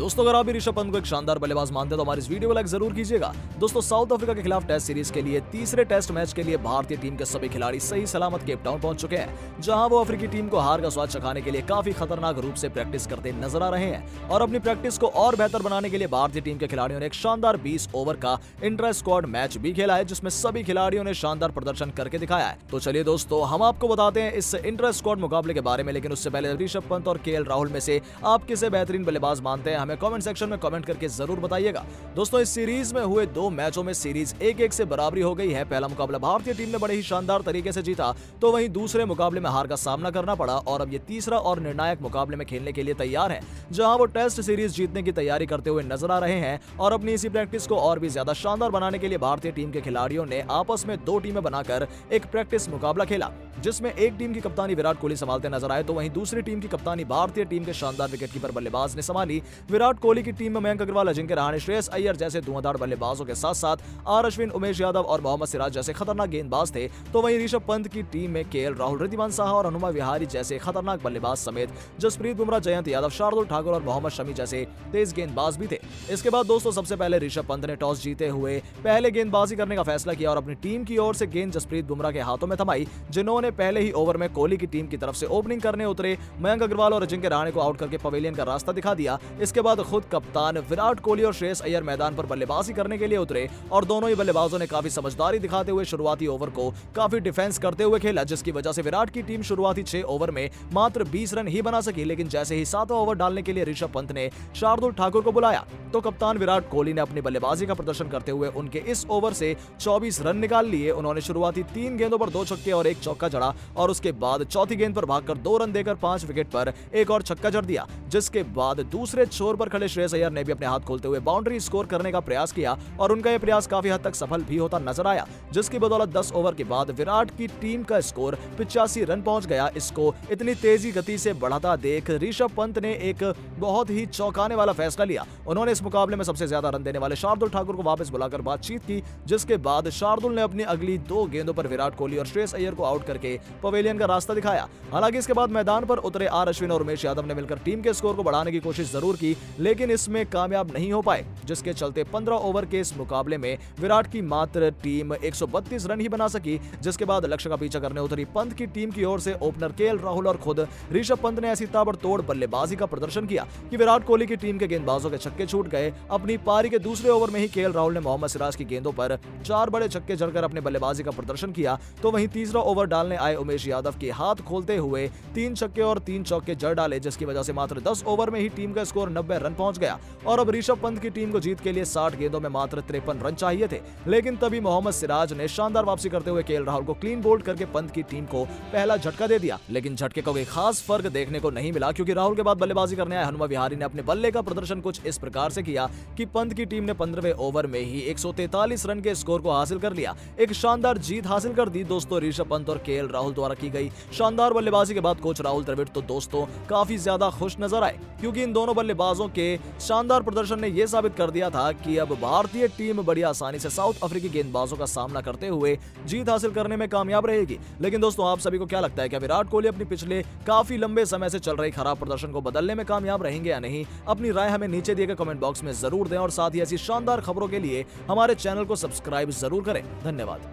दोस्तों अगर आप भी ऋषभ पंत को एक शानदार बल्लेबाज मानते हैं तो हमारी इस वीडियो को लाइक जरूर कीजिएगा। दोस्तों साउथ अफ्रीका के खिलाफ टेस्ट सीरीज के लिए तीसरे टेस्ट मैच के लिए भारतीय टीम के सभी खिलाड़ी सही सलामत केप टाउन पहुंच चुके हैं, जहां वो अफ्रीकी टीम को हार का स्वाद चखाने के लिए काफी खतरनाक रूप से प्रैक्टिस करते नजर आ रहे हैं। और अपनी प्रैक्टिस को और बेहतर बनाने के लिए भारतीय टीम के खिलाड़ियों ने एक शानदार 20 ओवर का इंट्रा स्क्वाड मैच भी खेला है, जिसमें सभी खिलाड़ियों ने शानदार प्रदर्शन करके दिखाया है। तो चलिए दोस्तों हम आपको बताते हैं इस इंट्रा स्क्वाड मुकाबले के बारे में, लेकिन उससे पहले ऋषभ पंत और केएल राहुल में से आप किसे बेहतरीन बल्लेबाज मानते हैं, हमें कमेंट सेक्शन में कमेंट करके जरूर बताइएगा। दोस्तों इस सीरीज में हुए 2 मैचों में सीरीज 1-1 से बराबरी हो गई है। पहला मुकाबला भारतीय टीम ने बड़े ही शानदार तरीके से जीता, तो वहीं दूसरे मुकाबले में हार का सामना करना पड़ा और अब ये तीसरा और निर्णायक मुकाबले में खेलने के लिए तैयार है, जहां वो टेस्ट सीरीज जीतने की तैयारी करते हुए नजर आ रहे हैं। और अपनी इसी प्रैक्टिस को और भी ज्यादा शानदार बनाने के लिए भारतीय टीम के खिलाड़ियों ने आपस में 2 टीमें बनाकर एक प्रैक्टिस मुकाबला खेला, जिसमें एक टीम की कप्तानी विराट कोहली संभालते नजर आए, तो वहीं दूसरी टीम की कप्तानी भारतीय टीम के शानदार विकेटकीपर बल्लेबाज ने संभाली। विराट कोहली की टीम में मयंक अग्रवाल, अजिंक्य रहाणे, श्रेयस अय्यर जैसे धुआंधार बल्लेबाजों के साथ साथ आर अश्विन, उमेश यादव और मोहम्मद सिराज जैसे खतरनाक गेंदबाज थे। तो वहीं ऋषभ पंत की टीम में केएल राहुल, रिद्धिमान साहा और हनुमा विहारी जैसे खतरनाक बल्लेबाज समेत जसप्रीत बुमराह, जयंत यादव, शार्दुल ठाकुर और मोहम्मद शमी जैसे तेज गेंदबाज भी थे। इसके बाद दोस्तों सबसे पहले ऋषभ पंत ने टॉस जीते हुए पहले गेंदबाजी करने का फैसला किया और अपनी टीम की ओर से गेंद जसप्रीत बुमराह के हाथों में थमाई, जिन्होंने पहले ही ओवर में कोहली की टीम की तरफ से ओपनिंग करने उतरे मयंक अग्रवाल और अजिंक्य रहाणे को आउट करके पवेलियन का रास्ता दिखा दिया। इसके बाद खुद कप्तान विराट कोहली और श्रेयस अय्यर मैदान पर बल्लेबाजी करने के लिए उतरे और दोनों ही बल्लेबाजों ने काफी समझदारी दिखाते हुए शुरुआती ओवर को काफी डिफेंस करते हुए खेला, जिसकी वजह से विराट की टीम शुरुआती 6 ओवर में मात्र 20 रन ही बना सकी। लेकिन जैसे ही 7वां ओवर डालने के लिए ऋषभ पंत ने शार्दुल ठाकुर को बुलाया, तो कप्तान विराट कोहली ने अपनी बल्लेबाजी का प्रदर्शन करते हुए उनके इस ओवर से 24 रन निकाल लिए। उन्होंने शुरुआती 3 गेंदों पर 2 छक्के और 1 चौका जड़ा और उसके बाद चौथी गेंद पर भागकर 2 रन देकर 5 विकेट पर एक और छक्का जड़ दिया, जिसके बाद दूसरे छोर पर खड़े श्रेयस अय्यर ने भी अपने हाथ खोलते हुए बाउंड्री स्कोर करने का प्रयास किया और उनका यह प्रयास काफी हद तक सफल भी होता नजर आया, जिसकी बदौलत 10 ओवर के बाद विराट की टीम का स्कोर 85 रन पहुंच गया। इसको इतनी तेजी गति से बढ़ाता देख ऋषभ पंत ने एक बहुत ही चौंकाने वाला फैसला लिया। उन्होंने इस मुकाबले में सबसे ज्यादा रन देने वाले शार्दुल ठाकुर को वापस बुलाकर बातचीत की, जिसके बाद शार्दुल ने अपनी अगली 2 गेंदों पर विराट कोहली और श्रेयस अय्यर को आउट करके पवेलियन का रास्ता दिखाया। हालांकि इसके बाद मैदान पर उतरे आर अश्विन और उमेश यादव ने मिलकर टीम के स्कोर को बढ़ाने की कोशिश जरूर की, लेकिन इसमें कामयाब नहीं हो पाए, जिसके चलते 15 ओवर के इस मुकाबले में विराट की मात्र टीम 132 रन ही बना सकी। जिसके बाद लक्ष्य का पीछा करने उतरी पंत की टीम की ओर से ओपनर केएल राहुल और खुद ऋषभ पंत ने ऐसी ताबड़तोड़ बल्लेबाजी का प्रदर्शन किया कि विराट कोहली की टीम के गेंदबाजों के छक्के छूट गए। अपनी पारी के दूसरे ओवर में ही केएल राहुल ने मोहम्मद सिराज की गेंदों पर 4 बड़े छक्के जड़कर अपने बल्लेबाजी का प्रदर्शन किया, तो वहीं तीसरा ओवर डालने आए उमेश यादव के हाथ खोलते हुए 3 छक्के और 3 चौके जड़ डाले, जिसकी वजह से मात्र 10 ओवर में ही टीम का स्कोर 90 रन पहुंच गया और अब ऋषभ पंत की टीम को जीत के लिए 60 गेंदों में मात्र 53 रन चाहिए थे। लेकिन तभी मोहम्मद सिराज ने शानदार वापसी करते हुए केएल राहुल को क्लीन बोल्ड करके पंत की टीम को पहला झटका दे दिया। लेकिन झटके का कोई खास फर्क देखने को नहीं मिला, क्योंकि राहुल के बाद बल्लेबाजी करने आए हनुमा विहारी ने अपने बल्ले का प्रदर्शन कुछ इस प्रकार से किया कि पंत की टीम ने 15वें ओवर में ही 143 रन के स्कोर को हासिल कर लिया, एक शानदार जीत हासिल कर दी। दोस्तों ऋषभ पंत और केएल राहुल द्वारा की गई शानदार बल्लेबाजी के बाद कोच राहुल द्रविड़ तो दोस्तों काफी ज्यादा खुश नजर आए, क्योंकि इन दोनों बल्लेबाजों के शानदार प्रदर्शन ने यह साबित कर दिया था कि अब भारतीय टीम बड़ी आसानी से साउथ अफ्रीकी गेंदबाजों का सामना करते हुए जीत हासिल करने में कामयाब रहेगी। लेकिन दोस्तों आप सभी को क्या लगता है, क्या विराट कोहली अपनी पिछले काफी लंबे समय से चल रही खराब प्रदर्शन को बदलने में कामयाब रहेंगे या नहीं? अपनी राय हमें नीचे दिए गए कमेंट बॉक्स में जरूर दें और साथ ही ऐसी शानदार खबरों के लिए हमारे चैनल को सब्सक्राइब जरूर करें। धन्यवाद।